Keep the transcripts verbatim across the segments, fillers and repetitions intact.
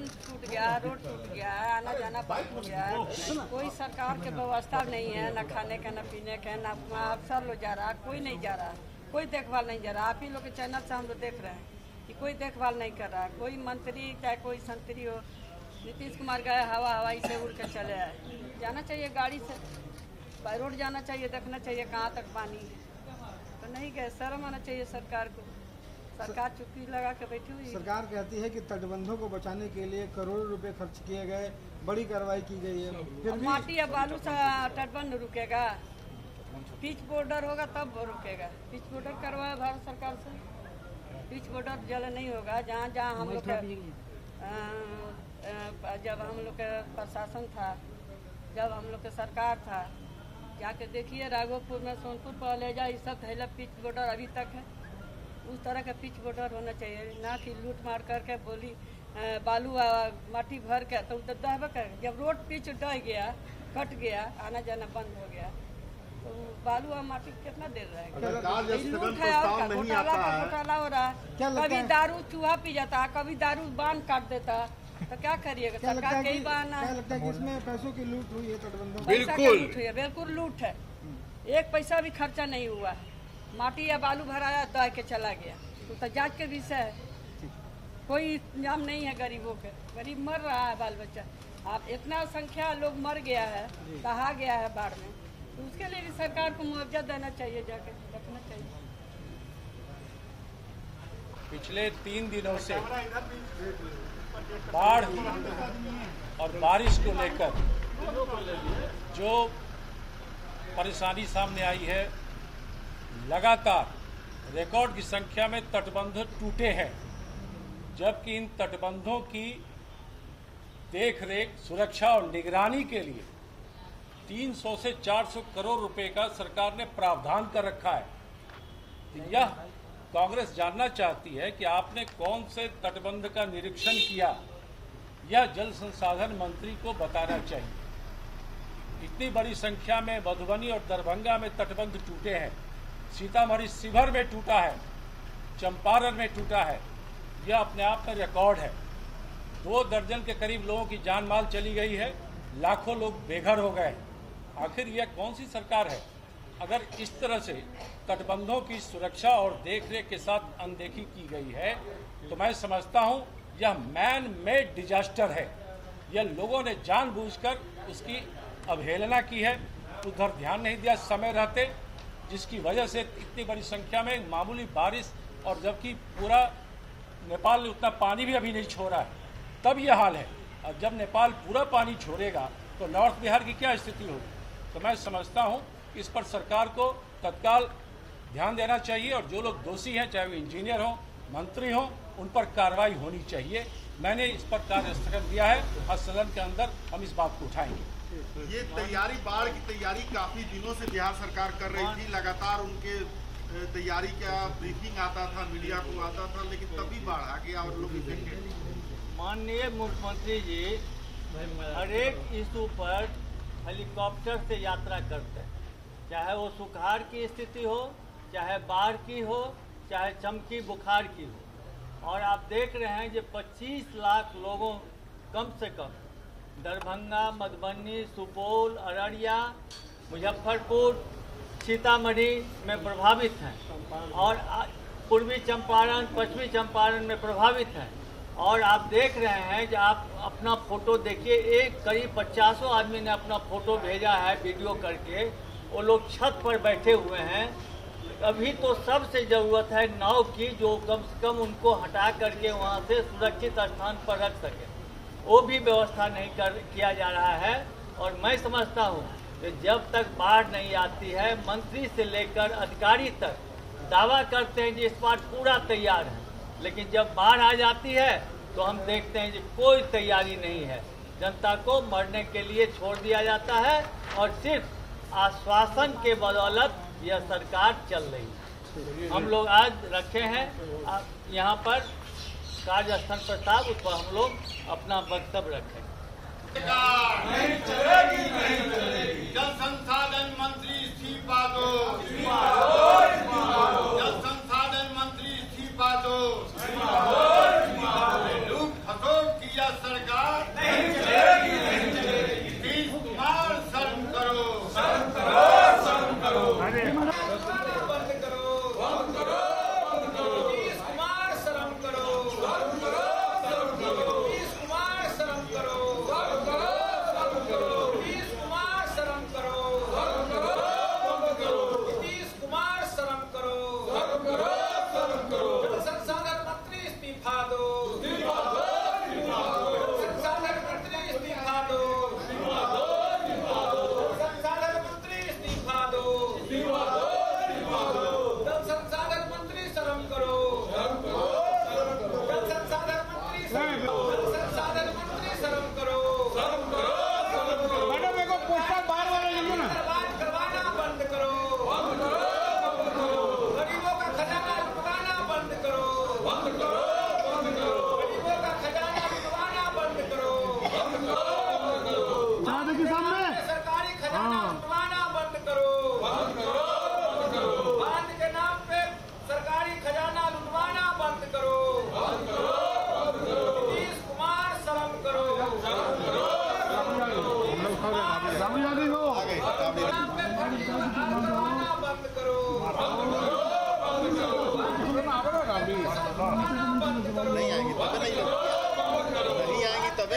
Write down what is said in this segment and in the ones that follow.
Station टूट गया, road टूट गया, आना जाना बंद हो गया, कोई सरकार के व्यवस्था नहीं है, न खाने का न पीने का, न अफसर लोग जा रहा, कोई नहीं जा रहा, कोई देखभाल नहीं जा रहा। आप ही लोग के चैनल से हम लोग देख रहे हैं कि कोई देखभाल नहीं कर रहा। कोई मंत्री चाहे कोई संतरी हो, नीतीश कुमार गए हवा हवाई से उड़ के चले आए। जाना चाहिए गाड़ी से, बाई रोड जाना चाहिए, देखना चाहिए कहाँ तक पानी है, तो नहीं गए। शर्म आना चाहिए सरकार को। सरकार चुप्पी लगा के बैठी हुई। सरकार कहती है कि तटबंधों को बचाने के लिए करोड़ों रुपए खर्च किए गए, बड़ी कार्रवाई की गई है, फिर भी माटी या बालू से तटबंध रुकेगा? पिच बॉर्डर होगा तब रुकेगा। पिच बॉर्डर करवाया भारत सरकार से, पिच बॉर्डर जल नहीं होगा। जहाँ जहाँ हम लोग जब हम लोग के प्रशासन था, जब हम लोग के सरकार था, जाके देखिए राघोपुर में, सोनपुर पहलेजा, ये सब थैला पिच बॉर्डर अभी तक है। उस तरह का पिच बॉर्डर होना चाहिए, ना कि लूट मार करके बोली बालू माटी भर के तो दहबे कर। जब रोड पिच डह गया, कट गया, आना जाना बंद हो गया, तो बालू और माटी कितना देर रहेगा? लूट है और घोटाला का घोटाला हो रहा है। कभी दारू चूहा पी जाता, कभी दारू बांध काट देता, तो क्या करिएगा? सरकार के ही बहाना है। लगता है कि इसमें पैसों की लूट हुई है, तटबंधों बिल्कुल लूट हुई है, बिल्कुल लूट है। एक पैसा भी खर्चा नहीं हुआ। माटी या बालू भराया, दह के चला गया, तो, तो जांच के विषय है। कोई इंतजाम नहीं है गरीबों के, गरीब मर रहा है, बाल बच्चा। आप इतना संख्या लोग मर गया है, दहा गया है बाढ़ में, तो उसके लिए भी सरकार को मुआवजा देना चाहिए, जाके रखना चाहिए। पिछले तीन दिनों से बाढ़ और बारिश को लेकर जो परेशानी सामने आई है, लगातार रिकॉर्ड की संख्या में तटबंध टूटे हैं, जबकि इन तटबंधों की देखरेख, सुरक्षा और निगरानी के लिए तीन सौ से चार सौ करोड़ रुपए का सरकार ने प्रावधान कर रखा है। यह कांग्रेस जानना चाहती है कि आपने कौन से तटबंध का निरीक्षण किया, यह जल संसाधन मंत्री को बताना चाहिए। इतनी बड़ी संख्या में मधुबनी और दरभंगा में तटबंध टूटे हैं, सीतामढ़ी शिवहर में टूटा है, चंपारण में टूटा है, यह अपने आप में रिकॉर्ड है। दो दर्जन के करीब लोगों की जान माल चली गई है, लाखों लोग बेघर हो गए। आखिर यह कौन सी सरकार है? अगर इस तरह से तटबंधों की सुरक्षा और देखरेख के साथ अनदेखी की गई है, तो मैं समझता हूं यह मैन मेड डिजास्टर है। यह लोगों ने जानबूझकर उसकी अवहेलना की है, उधर ध्यान नहीं दिया समय रहते, जिसकी वजह से इतनी बड़ी संख्या में मामूली बारिश, और जबकि पूरा नेपाल ने उतना पानी भी अभी नहीं छोड़ा है, तब यह हाल है। और जब नेपाल पूरा पानी छोड़ेगा तो नॉर्थ बिहार की क्या स्थिति होगी? तो मैं समझता हूं इस पर सरकार को तत्काल ध्यान देना चाहिए, और जो लोग दोषी हैं, चाहे वो इंजीनियर हों, मंत्री हों, उन पर कार्रवाई होनी चाहिए। मैंने इस पर कार्य स्थगन दिया है और सदन के अंदर हम इस बात को उठाएंगे। ये तैयारी, बाढ़ की तैयारी काफी दिनों से बिहार सरकार कर रही थी, लगातार उनके तैयारी का ब्रीफिंग आता था, मीडिया को आता था, लेकिन तभी बाढ़ आ गया और लोग माननीय मुख्यमंत्री जी हर एक इशू पर हेलीकॉप्टर से यात्रा करते हैं, चाहे वो सुखाड़ की स्थिति हो, चाहे बाढ़ की हो, चाहे चमकी बुखार की हो। और आप देख रहे हैं जो पच्चीस लाख लोगों कम से कम दरभंगा, मधुबनी, सुपौल, अररिया, मुजफ्फरपुर, सीतामढ़ी में प्रभावित हैं, और पूर्वी चंपारण, पश्चिमी चंपारण में प्रभावित हैं। और आप देख रहे हैं कि आप अपना फोटो देखिए, एक करीब पचासों आदमी ने अपना फोटो भेजा है वीडियो करके, वो लोग छत पर बैठे हुए हैं। अभी तो सबसे ज़रूरत है नाव की, जो कम से कम उनको हटा करके वहाँ से सुरक्षित स्थान पर रख सके, वो भी व्यवस्था नहीं कर किया जा रहा है। और मैं समझता हूँ कि जब तक बाढ़ नहीं आती है, मंत्री से लेकर अधिकारी तक दावा करते हैं कि इस बार पूरा तैयार है, लेकिन जब बाढ़ आ जाती है तो हम देखते हैं कि कोई तैयारी नहीं है। जनता को मरने के लिए छोड़ दिया जाता है, और सिर्फ आश्वासन के बदौलत यह सरकार चल रही है। हम लोग आज रखे हैं यहाँ पर कार्यस्थल प्रस्ताव, उस पर हम लोग अपना वक्तव्य रखें। नहीं चलेगी, नहीं चलेगी। जल संसाधन मंत्री इस्तीफा दो, जल संसाधन मंत्री इस्तीफा दो। लूट खसोट किया सरकार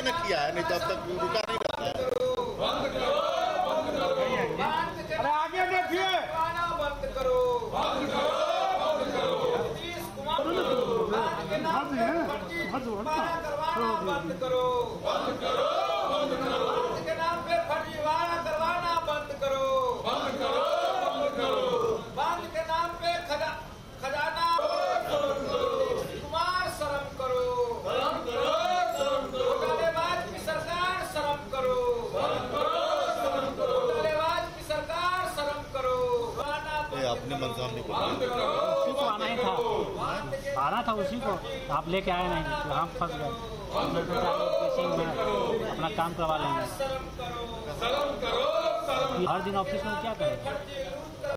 न किया है, नहीं तो अब तक रुका नहीं रहता है। अरे आगे देखिए, बंद करो, बंद करो, बंद करो। नीतीश कुमार के नाम पे फर्जी वादा करवाना बंद करो, बंद करो, बंद करो। के नाम पे फर्जी वादा करवाना बंद करो, बंद करो, बंद करो। बांध के नाम पे खजा खजाना कुमार शर्म करो, शर्म करो, शर्म करो। घोटालेबाज की सरकार शर्म करो, शर्म करो, शर्म करो। घोटालेबाज की सरकार शर्म करो। अपने मन सामने उसी को आना ही था, आना था उसी को, आप लेके आए नहीं तो हम फंस गए। में अपना काम करवा लेंगे, हर दिन ऑफिस में क्या करें।